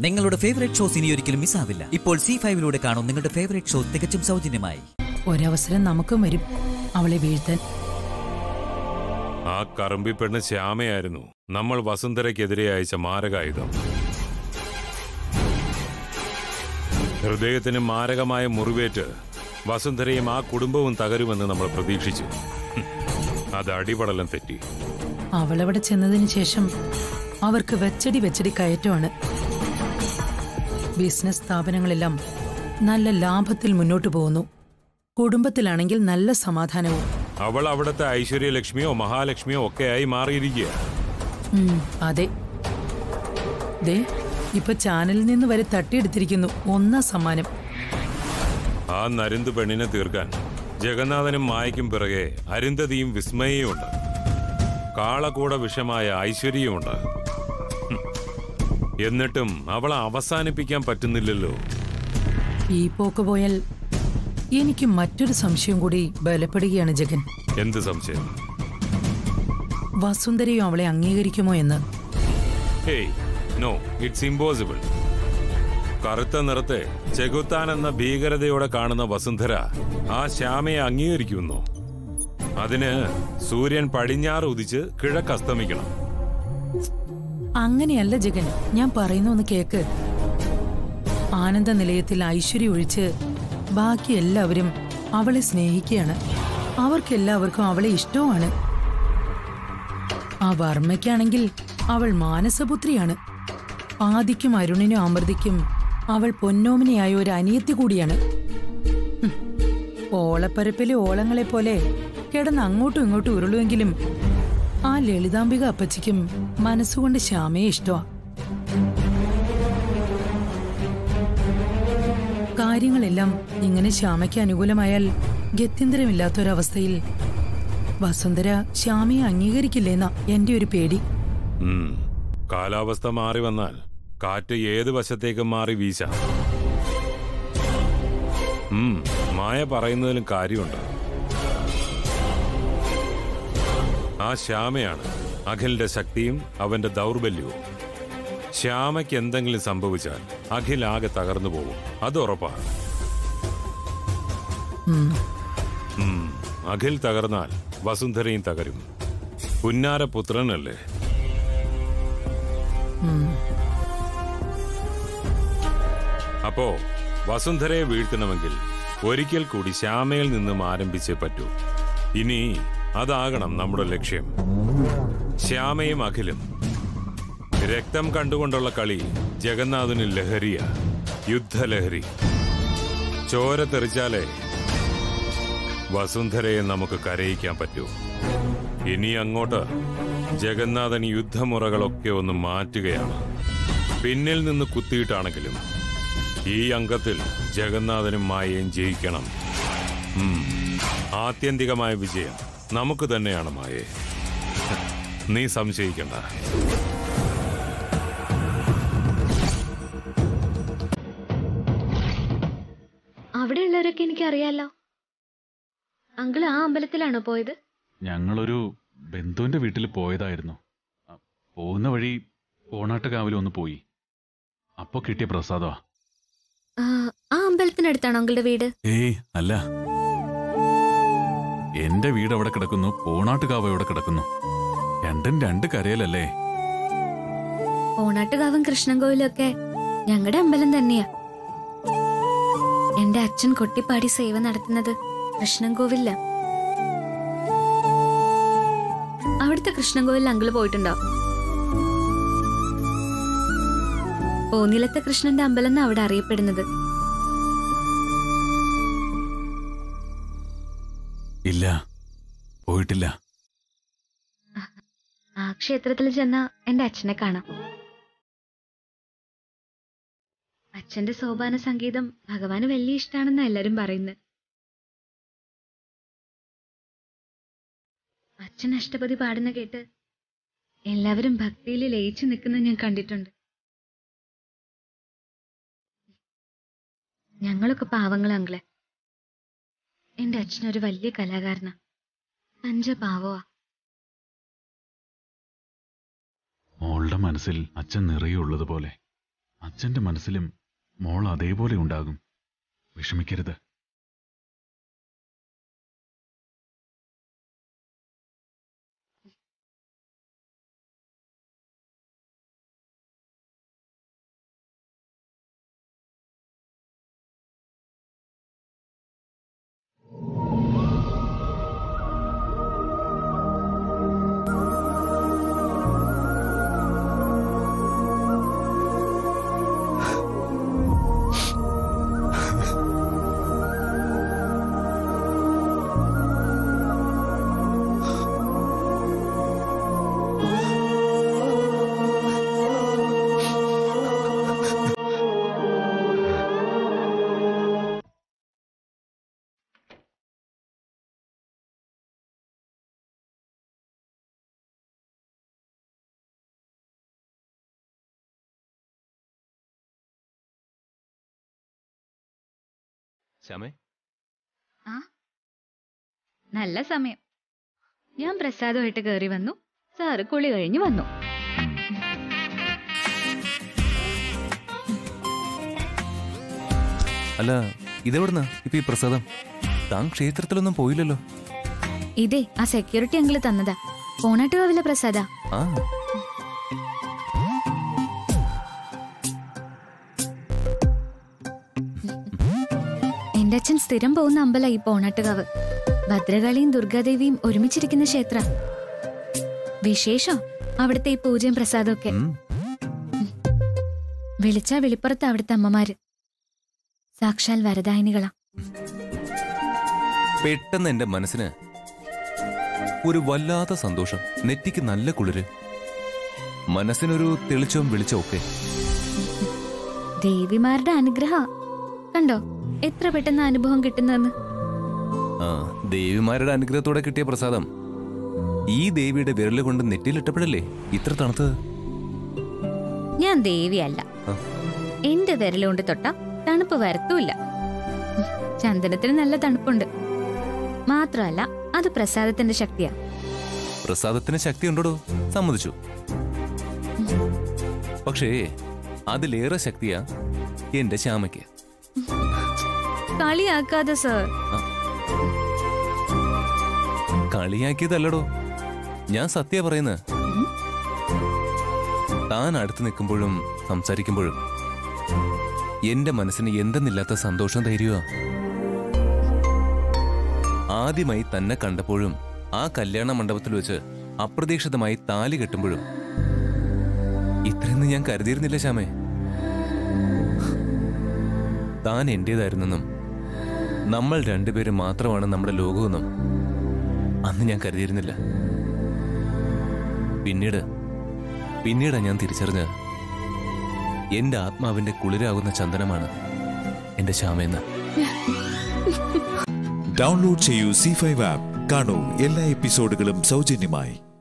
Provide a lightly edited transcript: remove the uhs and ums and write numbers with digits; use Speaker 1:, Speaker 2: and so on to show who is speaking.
Speaker 1: നിങ്ങളുടെ favourite shows ഇനി ഒരിക്കലും മിസ്സാവില്ല. ഇപ്പോൾ C5 കാണും നിങ്ങളുടെ ഫേവറേറ്റ് ഷോ തികച്ചും സൗജന്യമായി.
Speaker 2: ഒരവസരം നമുക്കും വരും അവളെ വീഴ്ത്താൻ.
Speaker 3: ആ കറമ്പി പെണ്ണ് ശ്യാമയായിരുന്നു നമ്മൾ വസുന്ധരയ്ക്കെതിരെ അയച്ച മാരകായുധം. ഹൃദയത്തിന് മാരകമായ മുറിവേറ്റ് വസുന്ധരയും ആ കുടുംബവും തകരുമെന്ന് നമ്മൾ പ്രതീക്ഷിച്ചു. അത് അടിപടലം തെറ്റി.
Speaker 2: അവളവിടെ ചെന്നതിന് ശേഷം അവർക്ക് വെച്ചടി കയറ്റമാണ്. ബിസിനസ് സ്ഥാപനങ്ങളെല്ലാം നല്ല ലാഭത്തിൽ മുന്നോട്ടു പോകുന്നു. കുടുംബത്തിലാണെങ്കിൽ നല്ല സമാധാനവും.
Speaker 3: അവൾ അവിടുത്തെ ഐശ്വര്യലക്ഷ്മിയോ മഹാലക്ഷ്മിയോ ഒക്കെയായി മാറിയിരിക്കുക.
Speaker 2: അതെ, ദേ ഇപ്പൊ ചാനലിൽ നിന്ന് വരെ തട്ടിയെടുത്തിരിക്കുന്നു 1 സമ്മാനം.
Speaker 3: ആ നരുന്ത് പെണ്ണിനെ തീർക്കാൻ ജഗന്നാഥനും മായയ്ക്കും പിറകെ അരുന്ധതിയും വിസ്മയയും ഉണ്ട്. കാളകൂട വിഷമായ ഐശ്വര്യമുണ്ട്. എന്നിട്ടും അവളെ അവസാനിപ്പിക്കാൻ പറ്റുന്നില്ലല്ലോ.
Speaker 2: ഈ പോക്ക് പോയാൽ എനിക്ക് മറ്റൊരു സംശയം കൂടി ബലപ്പെടുകയാണ് ജഗൻ.
Speaker 3: എന്ത് സംശയം?
Speaker 2: വസുന്ധരയും അവളെ അംഗീകരിക്കുമോ എന്ന്.
Speaker 3: Hey, no, it's impossible. കറുത്ത നിറത്തെ ചെകുത്താൻ എന്ന ഭീകരതയോടെ കാണുന്ന വസുന്ധര ആ ശ്യാമയെ അംഗീകരിക്കുന്നു. അതിന് സൂര്യൻ പടിഞ്ഞാറ് ഉദിച്ച് കിഴക്കസ്തമിക്കണം.
Speaker 2: അങ്ങനെയല്ല ജഗൻ, ഞാൻ പറയുന്ന ഒന്ന് കേക്ക്. ആനന്ദ നിലയത്തിൽ ഐശ്വര്യ ഒഴിച്ച് ബാക്കി എല്ലാവരും അവളെ സ്നേഹിക്കുകയാണ്. അവർക്കെല്ലാവർക്കും അവളെ ഇഷ്ടവുമാണ്. ആ വർമ്മയ്ക്കാണെങ്കിൽ അവൾ മാനസപുത്രിയാണ്. ആദിക്കും അരുണിനും അമൃതയ്ക്കും അവൾ പൊന്നോമിനിയായ ഒരു അനിയത്തി കൂടിയാണ്. ഓളപ്പരപ്പിലെ ഓളങ്ങളെ പോലെ കിടന്ന് അങ്ങോട്ടും ഇങ്ങോട്ടും ഉരുളുവെങ്കിലും ആ ലളിതാംബിക അപ്പച്ചിക്കും മനസ്സുകൊണ്ട് ശ്യാമയെ ഇഷ്ടമാ. കാര്യങ്ങളെല്ലാം ഇങ്ങനെ ശ്യാമയ്ക്ക് അനുകൂലമായാൽ ഗത്യന്തരമില്ലാത്തൊരവസ്ഥയിൽ വസുന്ധര ശ്യാമയെ അംഗീകരിക്കില്ലെന്നാ എന്റെ ഒരു പേടി.
Speaker 3: കാലാവസ്ഥ മാറി വന്നാൽ കാറ്റ് ഏത് വശത്തേക്കും മാറി വീശാം. മായ പറയുന്നതിലും കാര്യമുണ്ട്. ആ ശ്യാമയാണ് അഖിലിന്റെ ശക്തിയും അവന്റെ ദൗർബല്യവും. ശ്യാമയ്ക്ക് എന്തെങ്കിലും സംഭവിച്ചാൽ അഖിൽ ആകെ തകർന്നു പോകും, അത് ഉറപ്പാണ്. അഖിൽ തകർന്നാൽ വസുന്ധരയും തകരും. പുന്നാരപുത്രനല്ലേ. അപ്പോ വസുന്ധരയെ വീഴ്ത്തണമെങ്കിൽ ഒരിക്കൽ കൂടി ശ്യാമയിൽ നിന്നും ആരംഭിച്ചേ പറ്റൂ. ഇനി അതാകണം നമ്മുടെ ലക്ഷ്യം. ശ്യാമയും അഖിലും. രക്തം കണ്ടുകൊണ്ടുള്ള കളി ജഗന്നാഥന് ലഹരിയ, യുദ്ധലഹരി. ചോര തെറിച്ചാലേ വസുന്ധരയെ നമുക്ക് കരയിക്കാൻ പറ്റൂ. ഇനി അങ്ങോട്ട് ജഗന്നാഥൻ യുദ്ധമുറകളൊക്കെ ഒന്ന് മാറ്റുകയാണ്. പിന്നിൽ നിന്ന് കുത്തിയിട്ടാണെങ്കിലും ഈ അംഗത്തിൽ ജഗന്നാഥനും മായയും ജയിക്കണം. ആത്യന്തികമായ വിജയം നമുക്ക് തന്നെയാണ് മായേ, നീ സംശയിക്കണ്ട.
Speaker 4: അവിടെയുള്ളവരൊക്കെ എനിക്കറിയാലോ. അങ്കിൾ ആ അമ്പലത്തിലാണോ പോയത്?
Speaker 5: ഞങ്ങളൊരു ബന്ധുവിന്റെ വീട്ടിൽ പോയതായിരുന്നു. പോകുന്ന വഴി ഓണാട്ടുകാവിൽ ഒന്ന് പോയി. അപ്പൊ കിട്ടിയ പ്രസാദമാ.
Speaker 4: ആ അമ്പലത്തിനടുത്താണോ അങ്കിളുടെ വീട്?
Speaker 5: ഏയ് അല്ല, എന്റെ വീട് അവിടെ കിടക്കുന്നു, ഓണാട്ടുകാവ് അവിടെ കിടക്കുന്നു. രണ്ടും രണ്ട് കരയിലല്ലേ.
Speaker 4: ഓണാട്ടുകാവും കൃഷ്ണൻകോവിലും ഒക്കെ ഞങ്ങളുടെ അമ്പലം തന്നെയാ. എന്റെ അച്ഛൻ കൊട്ടിപ്പാടി സേവ നടത്തുന്നത് കൃഷ്ണൻകോവില്ല. അവിടുത്തെ കൃഷ്ണൻകോവിലിൽ അങ്കിള് പോയിട്ടുണ്ടോ? ഓനിലത്തെ കൃഷ്ണന്റെ അമ്പലം എന്നാ അവിടെ അറിയപ്പെടുന്നത്.
Speaker 5: ഇല്ല, പോയിട്ടില്ല.
Speaker 4: ആ ക്ഷേത്രത്തിൽ ചെന്നാ എന്റെ അച്ഛനെ കാണാം. അച്ഛന്റെ സോപാന സംഗീതം ഭഗവാന് വലിയ ഇഷ്ടാണെന്നാ എല്ലാരും പറയുന്നത്. അച്ഛൻ അഷ്ടപതി പാടുന്ന കേട്ട് എല്ലാവരും ഭക്തിയിൽ ലയിച്ചു നിൽക്കുന്നത് ഞാൻ കണ്ടിട്ടുണ്ട്. ഞങ്ങളൊക്കെ പാവങ്ങളാ അങ്കിളെ. എന്റെ അച്ഛനൊരു വലിയ കലാകാരനാ, പഞ്ചപാവോ.
Speaker 5: മോളുടെ മനസ്സിൽ അച്ഛൻ നിറയുള്ളതുപോലെ അച്ഛന്റെ മനസ്സിലും മോൾ അതേപോലെ ഉണ്ടാകും. വിഷമിക്കരുത്.
Speaker 6: ശ്യാമേ,
Speaker 4: ആ നല്ല സമയം. ഞാൻ പ്രസാദമായിട്ട് കയറി വന്നു. സാറ് കുളി കഴിഞ്ഞു വന്നു.
Speaker 6: അല്ല, ഇതെവിടുന്നാ ഇപ്പൊ ഈ പ്രസാദം? താൻ ക്ഷേത്രത്തിലൊന്നും പോയില്ലല്ലോ.
Speaker 4: ഇതേ ആ സെക്യൂരിറ്റി അങ്കിള് തന്നതാ. പോണാട്ടുകാവിലെ പ്രസാദ.
Speaker 6: ആ,
Speaker 4: എന്റെ അച്ഛൻ സ്ഥിരം പോകുന്ന അമ്പല ഈ പോണാട്ടുകാവ്. ഭദ്രകാളിയും ദുർഗാദേവിയും ഒരുമിച്ചിരിക്കുന്ന ക്ഷേത്ര. വിശേഷം അവിടുത്തെ ഈ പൂജയും പ്രസാദമൊക്കെ. വിളിച്ചാ വെളിപ്പുറത്ത് അവിടുത്തെ അമ്മമാര് സാക്ഷാൽ വരദായിനികളാ.
Speaker 6: പെട്ടെന്ന് എന്റെ മനസ്സിന് ഒരു വല്ലാത്ത സന്തോഷം, നെറ്റിക്ക് നല്ല കുളിര്, മനസ്സിനൊരു തെളിച്ചവും വെളിച്ചവും ഒക്കെ.
Speaker 4: ദേവിമാരുടെ അനുഗ്രഹ കണ്ടോ എത്ര പെട്ടെന്ന് അനുഭവം കിട്ടുന്നെന്ന്.
Speaker 6: ആ, ദേവിമാരുടെ അനുഗ്രഹത്തോടെ കിട്ടിയ പ്രസാദം ഈ ദേവിയുടെ വിരല് കൊണ്ട് നെറ്റിയിലിട്ടപ്പോഴല്ലേ ഇത്ര തണുത്തത്.
Speaker 4: ഞാൻ ദേവിയല്ല. എന്റെ വിരലുകൊണ്ട് തൊട്ട തണുപ്പ് വരത്തൂല്ല. ചന്ദനത്തിന് നല്ല തണുപ്പുണ്ട്. മാത്രമല്ല അത് പ്രസാദത്തിന്റെ ശക്തിയാ.
Speaker 6: പ്രസാദത്തിന് ശക്തി ഉണ്ടോ? സമ്മതിച്ചു. പക്ഷേ അതിലേറെ ശക്തിയാ എന്റെ ശ്യാമയ്ക്ക്.
Speaker 4: കളിയാക്കാതെ സർ.
Speaker 6: കളിയാക്കിയതല്ലടോ, ഞാൻ സത്യ പറയുന്നത്. താൻ അടുത്ത് നിൽക്കുമ്പോഴും സംസാരിക്കുമ്പോഴും എന്റെ മനസ്സിന് എന്തെന്നില്ലാത്ത സന്തോഷം ധൈര്യമാ. ആദ്യമായി തന്നെ കണ്ടപ്പോഴും ആ കല്യാണ മണ്ഡപത്തിൽ വെച്ച് അപ്രതീക്ഷിതമായി താലി കെട്ടുമ്പോഴും ഇത്രയൊന്നും ഞാൻ കരുതിയിരുന്നില്ല ശ്യാമേ. താൻ എന്റേതായിരുന്നെന്നും നമ്മൾ രണ്ടുപേരും മാത്രമാണ് നമ്മുടെ ലോകമെന്നും അന്ന് ഞാൻ കരുതിയിരുന്നില്ല. പിന്നീടാ ഞാൻ തിരിച്ചറിഞ്ഞത് എന്റെ ആത്മാവിന്റെ കുളിരാകുന്ന ചന്ദനമാണ് എന്റെ ശ്യാമയെന്ന്.
Speaker 7: ഡൗൺലോഡ് ചെയ്യൂ C5 ആപ്പ്. കാണൂ എല്ലാ എപ്പിസോഡുകളും സൗജന്യമായി.